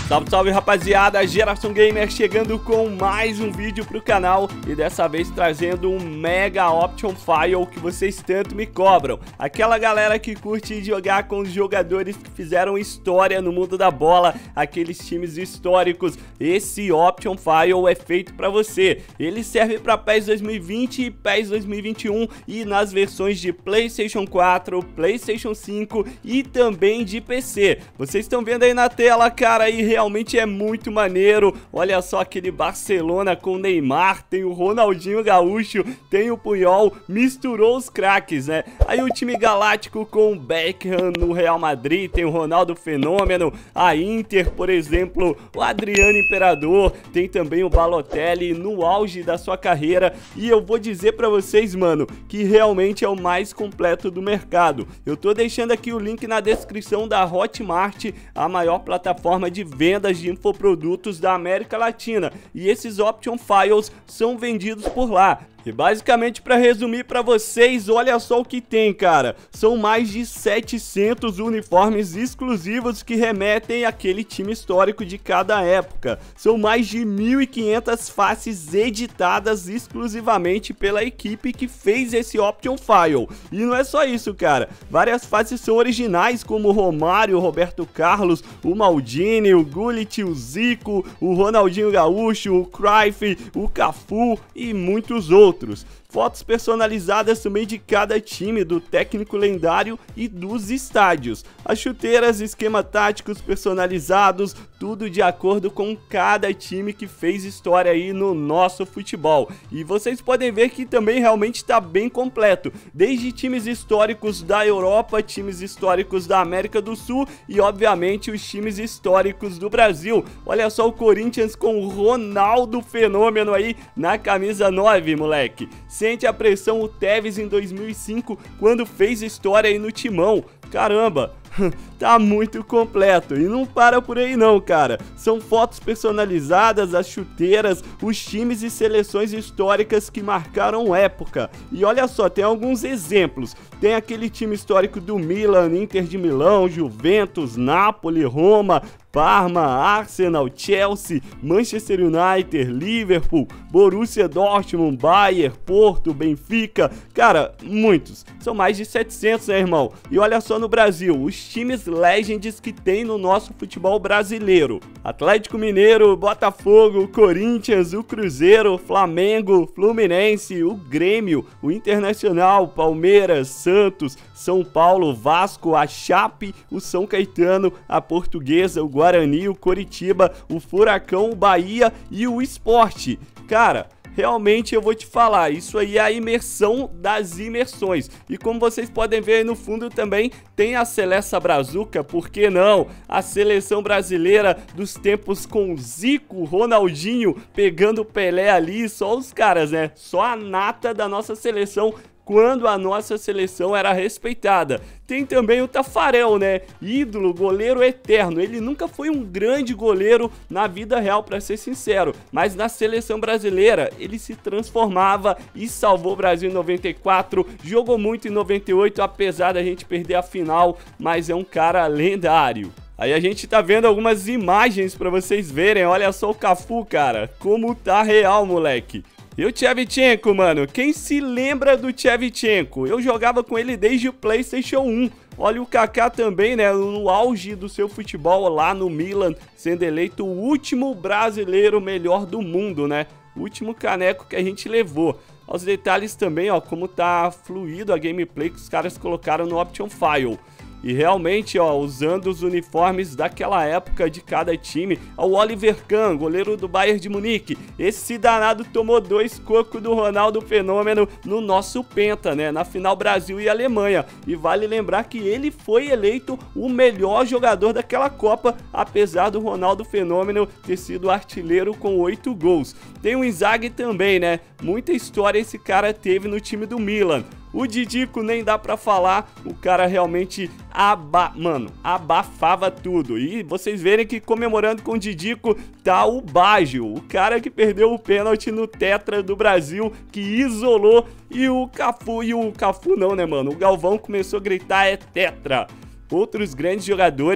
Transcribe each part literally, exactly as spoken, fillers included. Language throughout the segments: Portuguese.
Salve, salve rapaziada, Geração Gamer chegando com mais um vídeo pro canal e dessa vez trazendo um Mega Option File que vocês tanto me cobram. Aquela galera que curte jogar com os jogadores que fizeram história no mundo da bola, aqueles times históricos, esse Option File é feito pra você. Ele serve pra PES dois mil e vinte e PES dois mil e vinte e um e nas versões de PlayStation quatro, PlayStation cinco e também de P C. Vocês estão vendo aí na tela, cara, e realmente é muito maneiro. Olha só aquele Barcelona com o Neymar, tem o Ronaldinho Gaúcho, tem o Puyol, misturou os craques, né? Aí o time galáctico com o Beckham no Real Madrid, tem o Ronaldo Fenômeno, a Inter, por exemplo, o Adriano Imperador, tem também o Balotelli no auge da sua carreira. E eu vou dizer pra vocês, mano, que realmente é o mais completo do mercado. Eu tô deixando aqui o link na descrição da Hotmart, a maior plataforma de vendas de infoprodutos da América Latina, e esses Option Files são vendidos por lá. E basicamente, para resumir para vocês, olha só o que tem, cara. São mais de setecentos uniformes exclusivos que remetem àquele time histórico de cada época. São mais de mil e quinhentas faces editadas exclusivamente pela equipe que fez esse Option File. E não é só isso, cara. Várias faces são originais, como o Romário, o Roberto Carlos, o Maldini, o Gullit, o Zico, o Ronaldinho Gaúcho, o Cruyff, o Cafu e muitos outros. Fotos personalizadas também de cada time, do técnico lendário e dos estádios. As chuteiras, esquema táticos personalizados, tudo de acordo com cada time que fez história aí no nosso futebol. E vocês podem ver que também realmente está bem completo. Desde times históricos da Europa, times históricos da América do Sul e obviamente os times históricos do Brasil. Olha só o Corinthians com o Ronaldo Fenômeno aí na camisa nove, moleque. Sente a pressão o Tevez em dois mil e cinco, quando fez história aí no Timão. Caramba, tá muito completo. E não para por aí não, cara. São fotos personalizadas, as chuteiras, os times e seleções históricas que marcaram época. E olha só, tem alguns exemplos. Tem aquele time histórico do Milan, Inter de Milão, Juventus, Napoli, Roma, Parma, Arsenal, Chelsea, Manchester United, Liverpool, Borussia Dortmund, Bayern, Porto, Benfica. Cara, muitos. São mais de setecentos, né, irmão? E olha só no Brasil, os times Legends que tem no nosso futebol brasileiro: Atlético Mineiro, Botafogo, Corinthians, o Cruzeiro, Flamengo, Fluminense, o Grêmio, o Internacional, Palmeiras, Santos, São Paulo, Vasco, a Chape, o São Caetano, a Portuguesa, o Guarani, o Coritiba, o Furacão, o Bahia e o Sport. Cara, realmente eu vou te falar, isso aí é a imersão das imersões. E como vocês podem ver aí no fundo também tem a Seleção Brazuca, por que não? A seleção brasileira dos tempos com Zico, Ronaldinho, pegando o Pelé ali, só os caras, né? Só a nata da nossa seleção quando a nossa seleção era respeitada. Tem também o Tafarel, né? Ídolo, goleiro eterno. Ele nunca foi um grande goleiro na vida real, pra ser sincero, mas na seleção brasileira ele se transformava e salvou o Brasil em noventa e quatro, jogou muito em noventa e oito, apesar da gente perder a final, mas é um cara lendário. Aí a gente tá vendo algumas imagens pra vocês verem. Olha só o Cafu, cara, como tá real, moleque. E o Shevchenko, mano, quem se lembra do Shevchenko? Eu jogava com ele desde o PlayStation um. Olha o Kaká também, né, no auge do seu futebol lá no Milan, sendo eleito o último brasileiro melhor do mundo, né? O último caneco que a gente levou. Aos detalhes também, ó, como tá fluido a gameplay que os caras colocaram no Option File. E realmente, ó, usando os uniformes daquela época de cada time. O Oliver Kahn, goleiro do Bayern de Munique. Esse danado tomou dois cocos do Ronaldo Fenômeno no nosso Penta, né? Na final Brasil e Alemanha. E vale lembrar que ele foi eleito o melhor jogador daquela Copa, apesar do Ronaldo Fenômeno ter sido artilheiro com oito gols. Tem o Inzaghi também, né? Muita história esse cara teve no time do Milan. O Didico nem dá pra falar, o cara realmente aba... mano, abafava tudo. E vocês verem que comemorando com o Didico tá o Baggio, o cara que perdeu o pênalti no Tetra do Brasil, que isolou, e o Cafu, e o Cafu não, né, mano? O Galvão começou a gritar, é Tetra. Outros grandes jogadores,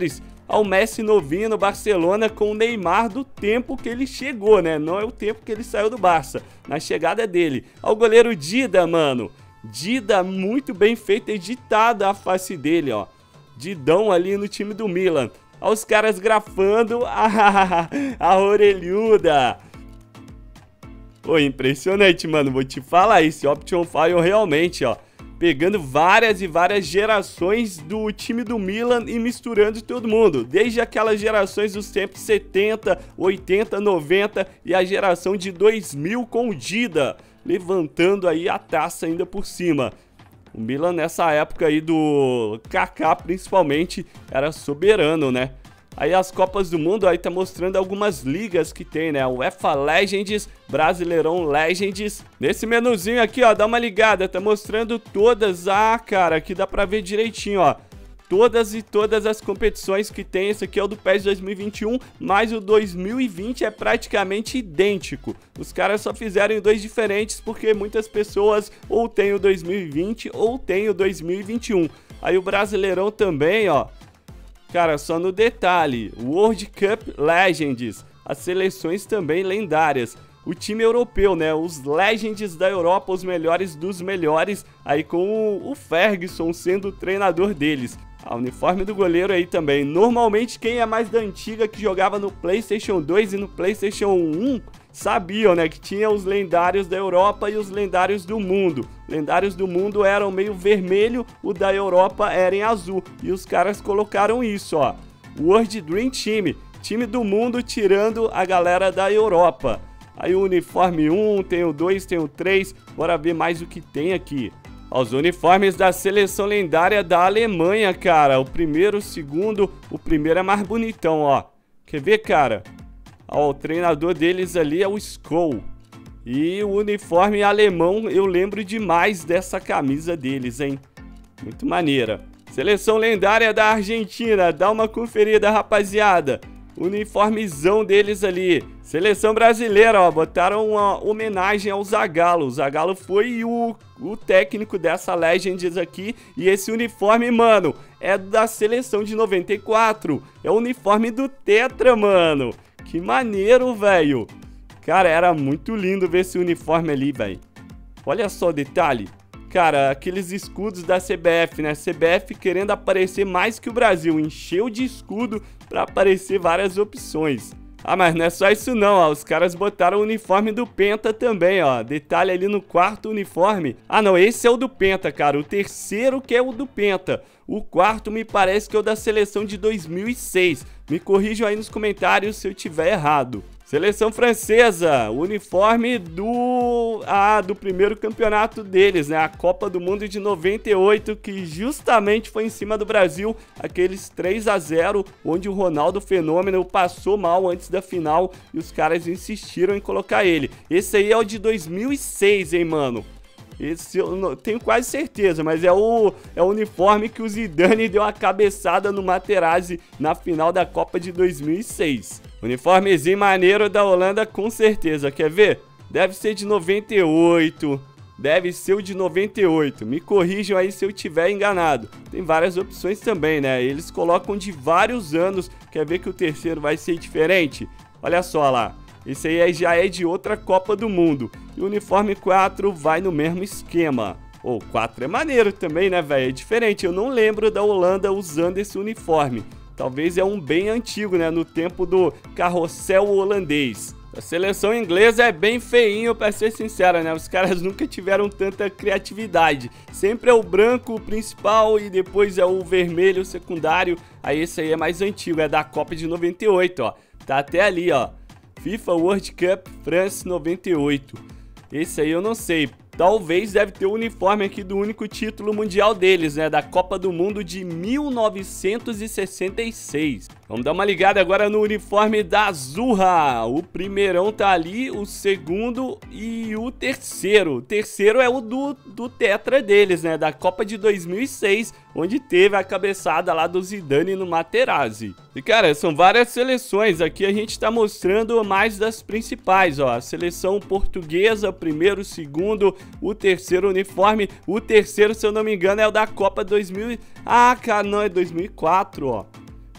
ao Messi novinho no Barcelona com o Neymar do tempo que ele chegou, né? Não é o tempo que ele saiu do Barça, na chegada dele. Ao goleiro Dida, mano. Dida muito bem feita, editada a face dele, ó. Didão ali no time do Milan. Olha os caras grafando a, a orelhuda. Pô, impressionante, mano. Vou te falar, esse Option File realmente, ó, pegando várias e várias gerações do time do Milan e misturando todo mundo. Desde aquelas gerações dos tempos setenta, oitenta, noventa e a geração de dois mil com o Dida, levantando aí a taça ainda por cima. O Milan nessa época aí do Kaká principalmente era soberano, né? Aí as Copas do Mundo aí tá mostrando algumas ligas que tem, né? O UEFA Legends, Brasileirão Legends. Nesse menuzinho aqui, ó, dá uma ligada, tá mostrando todas. Ah, cara, aqui dá pra ver direitinho, ó. Todas e todas as competições que tem. Esse aqui é o do PES dois mil e vinte e um, mas o dois mil e vinte é praticamente idêntico. Os caras só fizeram em dois diferentes porque muitas pessoas ou tem o dois mil e vinte ou tem o dois mil e vinte e um. Aí o Brasileirão também, ó. Cara, só no detalhe, World Cup Legends, as seleções também lendárias. O time europeu, né, os Legends da Europa, os melhores dos melhores, aí com o Ferguson sendo o treinador deles. A uniforme do goleiro aí também. Normalmente quem é mais da antiga, que jogava no PlayStation dois e no PlayStation um, sabiam, né, que tinha os lendários da Europa e os lendários do mundo. Lendários do mundo eram meio vermelho, o da Europa era em azul. E os caras colocaram isso, ó. World Dream Team, time do mundo tirando a galera da Europa. Aí o uniforme um, tem o dois, tem o três, bora ver mais o que tem aqui. Os uniformes da seleção lendária da Alemanha, cara. O primeiro, o segundo, o primeiro é mais bonitão, ó. Quer ver, cara? Ó, o treinador deles ali é o Skol. E o uniforme alemão, eu lembro demais dessa camisa deles, hein? Muito maneira. Seleção lendária da Argentina, dá uma conferida, rapaziada. Uniformezão deles ali. Seleção brasileira, ó, botaram uma homenagem ao Zagallo. O Zagallo foi o, o técnico dessa Legends aqui. E esse uniforme, mano, é da seleção de noventa e quatro. É o uniforme do Tetra, mano. Que maneiro, velho. Cara, era muito lindo ver esse uniforme ali, velho. Olha só o detalhe. Cara, aqueles escudos da C B F, né? C B F querendo aparecer mais que o Brasil. Encheu de escudo pra aparecer várias opções. Ah, mas não é só isso não, ó. Os caras botaram o uniforme do Penta também, ó. Detalhe ali no quarto uniforme. Ah, não, esse é o do Penta, cara. O terceiro que é o do Penta. O quarto me parece que é o da seleção de dois mil e seis. Me corrijam aí nos comentários se eu tiver errado. Seleção francesa, o uniforme do, ah, do primeiro campeonato deles, né? A Copa do Mundo de noventa e oito, que justamente foi em cima do Brasil, aqueles três a zero, onde o Ronaldo Fenômeno passou mal antes da final e os caras insistiram em colocar ele. Esse aí é o de dois mil e seis, hein, mano? Esse eu não, tenho quase certeza, mas é o, é o uniforme que o Zidane deu a cabeçada no Materazzi na final da Copa de dois mil e seis. Uniformezinho maneiro da Holanda, com certeza. Quer ver? Deve ser de noventa e oito. Deve ser o de noventa e oito. Me corrijam aí se eu tiver enganado. Tem várias opções também, né? Eles colocam de vários anos. Quer ver que o terceiro vai ser diferente? Olha só lá. Esse aí já é de outra Copa do Mundo. E o uniforme quatro vai no mesmo esquema. O oh, quatro é maneiro também, né, velho? É diferente. Eu não lembro da Holanda usando esse uniforme. Talvez é um bem antigo, né? No tempo do carrossel holandês. A seleção inglesa é bem feinho, pra ser sincera, né? Os caras nunca tiveram tanta criatividade. Sempre é o branco o principal e depois é o vermelho o secundário. Aí esse aí é mais antigo, é da Copa de noventa e oito, ó. Tá até ali, ó. FIFA World Cup France noventa e oito. Esse aí eu não sei. Talvez deve ter o uniforme aqui do único título mundial deles, né? Da Copa do Mundo de mil novecentos e sessenta e seis. Vamos dar uma ligada agora no uniforme da Azurra. O primeirão tá ali, o segundo e o terceiro. O terceiro é o do, do Tetra deles, né? Da Copa de dois mil e seis, onde teve a cabeçada lá do Zidane no Materazzi. E, cara, são várias seleções. Aqui a gente tá mostrando mais das principais, ó. A seleção portuguesa, primeiro, segundo, o terceiro uniforme. O terceiro, se eu não me engano, é o da Copa dois mil. Ah, cara, não, é dois mil e quatro, ó.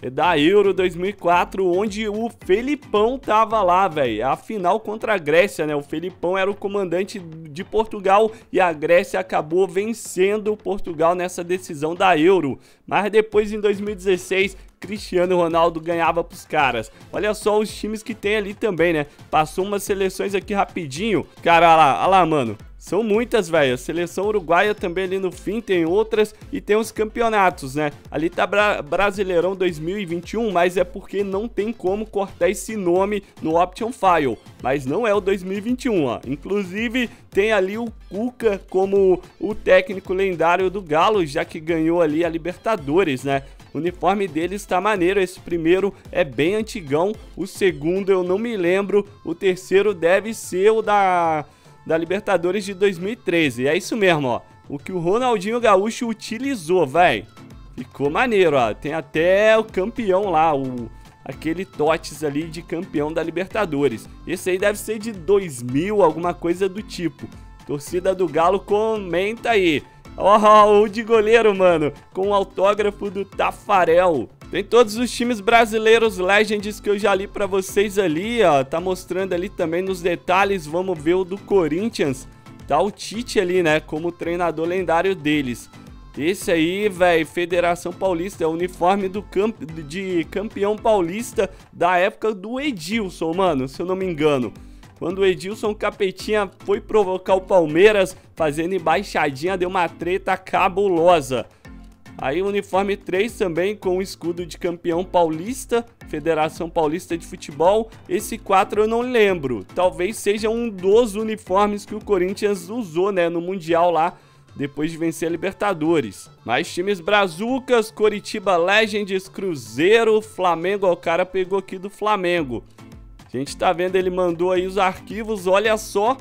da Euro dois mil e quatro, onde o Felipão tava lá, velho. A final contra a Grécia, né? O Felipão era o comandante de Portugal e a Grécia acabou vencendo o Portugal nessa decisão da Euro. Mas depois, em dois mil e dezesseis, Cristiano Ronaldo ganhava pros caras. Olha só os times que tem ali também, né? Passou umas seleções aqui rapidinho. Cara, olha lá, olha lá, mano. São muitas, velho. A seleção uruguaia também ali no fim tem outras e tem os campeonatos, né? Ali tá Bra Brasileirão dois mil e vinte e um, mas é porque não tem como cortar esse nome no Option File. Mas não é o dois mil e vinte e um, ó. Inclusive tem ali o Cuca como o técnico lendário do Galo, já que ganhou ali a Libertadores, né? O uniforme dele está maneiro, esse primeiro é bem antigão, o segundo eu não me lembro, o terceiro deve ser o da... da Libertadores de dois mil e treze. É isso mesmo, ó. O que o Ronaldinho Gaúcho utilizou, velho. Ficou maneiro, ó. Tem até o campeão lá, o aquele Totes ali de campeão da Libertadores. Esse aí deve ser de dois mil, alguma coisa do tipo. Torcida do Galo, comenta aí. Ó, oh, o de goleiro, mano, com o autógrafo do Tafarel. Tem todos os times brasileiros Legends que eu já li pra vocês ali, ó. Tá mostrando ali também nos detalhes. Vamos ver o do Corinthians. Tá o Tite ali, né, como treinador lendário deles. Esse aí, velho, Federação Paulista, é o uniforme do camp de campeão paulista da época do Edilson, mano, se eu não me engano. Quando o Edilson Capetinha foi provocar o Palmeiras, fazendo embaixadinha, deu uma treta cabulosa. Aí o uniforme três também com o escudo de campeão paulista, Federação Paulista de Futebol. Esse quatro eu não lembro, talvez seja um dos uniformes que o Corinthians usou, né, no Mundial lá, depois de vencer a Libertadores. Mais times brazucas, Coritiba Legends, Cruzeiro, Flamengo, ó, o cara pegou aqui do Flamengo. A gente tá vendo, ele mandou aí os arquivos, olha só.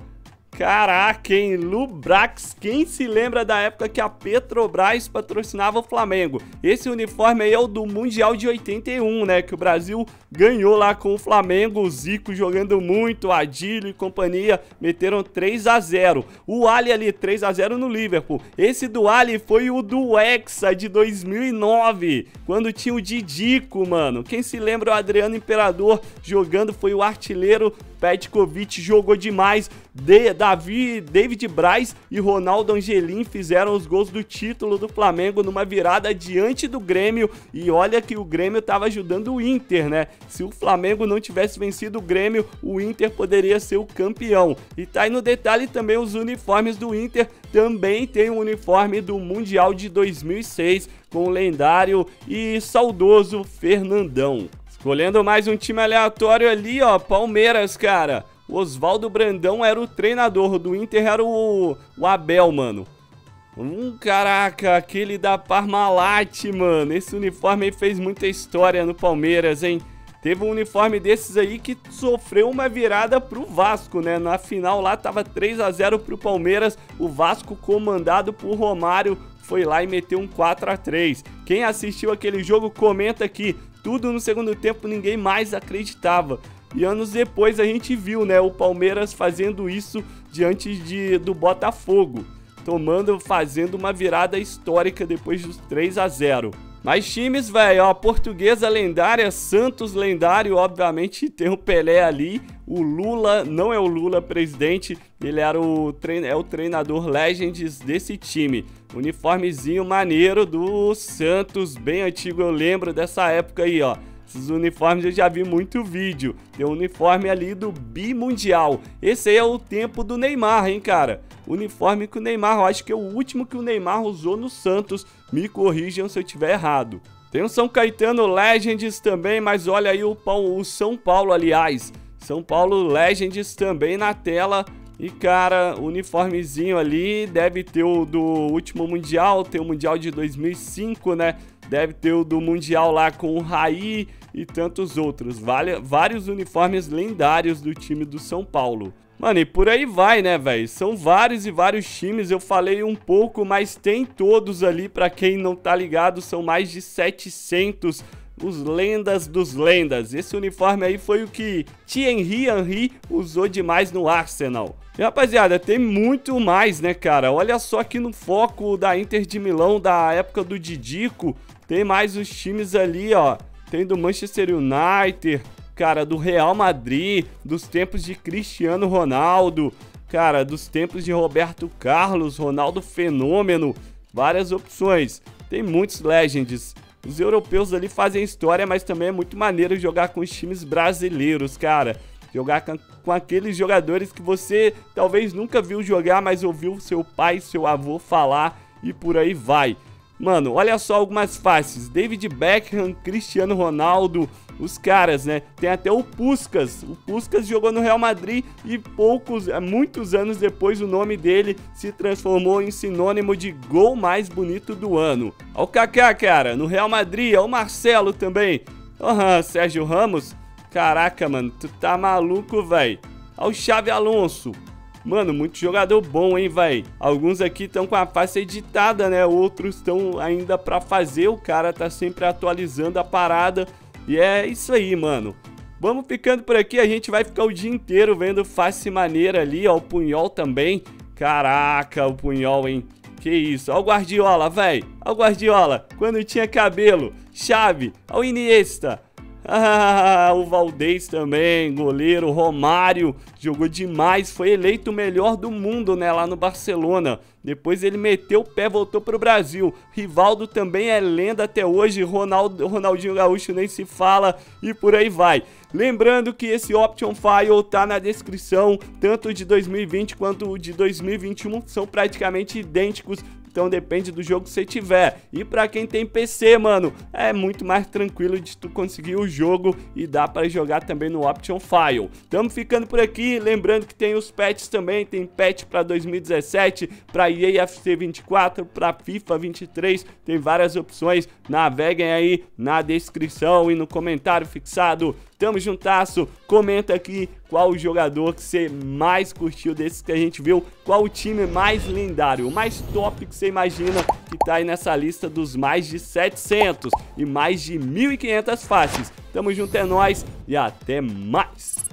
Caraca, hein? Lubrax, quem se lembra da época que a Petrobras patrocinava o Flamengo? Esse uniforme aí é o do Mundial de oitenta e um, né? Que o Brasil ganhou lá com o Flamengo, o Zico jogando muito, Adílio e companhia, meteram três a zero. O Ali ali, três a zero no Liverpool. Esse do Ali foi o do Hexa de dois mil e nove, quando tinha o Didico, mano. Quem se lembra, o Adriano Imperador jogando, foi o artilheiro. Petkovic jogou demais. De, Davi, David Braz e Ronaldo Angelim fizeram os gols do título do Flamengo numa virada diante do Grêmio. E olha que o Grêmio estava ajudando o Inter, né? Se o Flamengo não tivesse vencido o Grêmio, o Inter poderia ser o campeão. E tá aí no detalhe também os uniformes do Inter. Também tem o uniforme do Mundial de dois mil e seis com o lendário e saudoso Fernandão. Escolhendo mais um time aleatório ali, ó, Palmeiras, cara. O Oswaldo Brandão era o treinador, do Inter era o, o Abel, mano. Hum, caraca, aquele da Parmalat, mano. Esse uniforme aí fez muita história no Palmeiras, hein? Teve um uniforme desses aí que sofreu uma virada pro Vasco, né? Na final lá tava três a zero pro Palmeiras. O Vasco, comandado por Romário, foi lá e meteu um quatro a três. Quem assistiu aquele jogo, comenta aqui. Tudo no segundo tempo, ninguém mais acreditava. E anos depois a gente viu, né, o Palmeiras fazendo isso diante de, do Botafogo. Tomando, fazendo uma virada histórica depois dos três a zero. Mais times, velho, ó, Portuguesa lendária, Santos lendário, obviamente tem o Pelé ali. O Lula, não é o Lula presidente, ele era o, trein é o treinador Legends desse time. Uniformezinho maneiro do Santos, bem antigo, eu lembro dessa época aí, ó. Esses uniformes eu já vi muito vídeo. Tem um uniforme ali do Bimundial. Esse aí é o tempo do Neymar, hein, cara? O uniforme que o Neymar, eu acho que é o último que o Neymar usou no Santos. Me corrijam se eu estiver errado. Tem o São Caetano Legends também, mas olha aí o, o São Paulo, aliás. São Paulo Legends também na tela. E, cara, o uniformezinho ali deve ter o do último Mundial, tem o Mundial de dois mil e cinco, né? Deve ter o do Mundial lá com o Raí e tantos outros. Vale, vários uniformes lendários do time do São Paulo. Mano, e por aí vai, né, velho? São vários e vários times, eu falei um pouco, mas tem todos ali, pra quem não tá ligado, são mais de setecentos. Os lendas dos lendas. Esse uniforme aí foi o que Thierry Henry usou demais no Arsenal. E, rapaziada, tem muito mais, né, cara? Olha só aqui no foco da Inter de Milão, da época do Didico. Tem mais os times ali, ó. tem do Manchester United, cara, do Real Madrid, dos tempos de Cristiano Ronaldo, cara, dos tempos de Roberto Carlos, Ronaldo Fenômeno, várias opções. Tem muitos Legends. Os europeus ali fazem história, mas também é muito maneiro jogar com os times brasileiros, cara. Jogar com, com aqueles jogadores que você talvez nunca viu jogar, mas ouviu seu pai, seu avô falar e por aí vai. Mano, olha só algumas faces. David Beckham, Cristiano Ronaldo, os caras, né? Tem até o Puskás. O Puskás jogou no Real Madrid e poucos, muitos anos depois o nome dele se transformou em sinônimo de gol mais bonito do ano. Olha o Kaká, cara, no Real Madrid. Olha o Marcelo também. Aham, uhum, Sérgio Ramos. Caraca, mano, tu tá maluco, velho. Olha o Xabi Alonso. Mano, muito jogador bom, hein, velho. Alguns aqui estão com a face editada, né? Outros estão ainda pra fazer. O cara tá sempre atualizando a parada. E é isso aí, mano. Vamos ficando por aqui. A gente vai ficar o dia inteiro vendo face maneira ali, ó. O Puyol também. Caraca, o Puyol, hein. Que isso. Ó o Guardiola, velho. Ó o Guardiola. Quando tinha cabelo. Xavi. Ó o Iniesta. Ah, o Valdez também, goleiro, Romário, jogou demais, foi eleito o melhor do mundo, né, lá no Barcelona. Depois ele meteu o pé, voltou pro Brasil. Rivaldo também é lenda até hoje, Ronaldo, Ronaldinho Gaúcho nem se fala e por aí vai. Lembrando que esse Option File tá na descrição, tanto o de dois mil e vinte quanto o de dois mil e vinte e um, são praticamente idênticos. Então depende do jogo que você tiver. E pra quem tem P C, mano, é muito mais tranquilo de tu conseguir o jogo e dá pra jogar também no Option File. Tamo ficando por aqui, lembrando que tem os patches também, tem patch pra dois mil e dezessete, pra E A F C vinte e quatro, pra FIFA vinte e três, tem várias opções, naveguem aí na descrição e no comentário fixado. Tamo juntasso, comenta aqui qual o jogador que você mais curtiu desses que a gente viu, qual o time mais lendário, o mais top que você imagina que tá aí nessa lista dos mais de setecentos e mais de mil e quinhentas faces. Tamo junto, é nóis e até mais!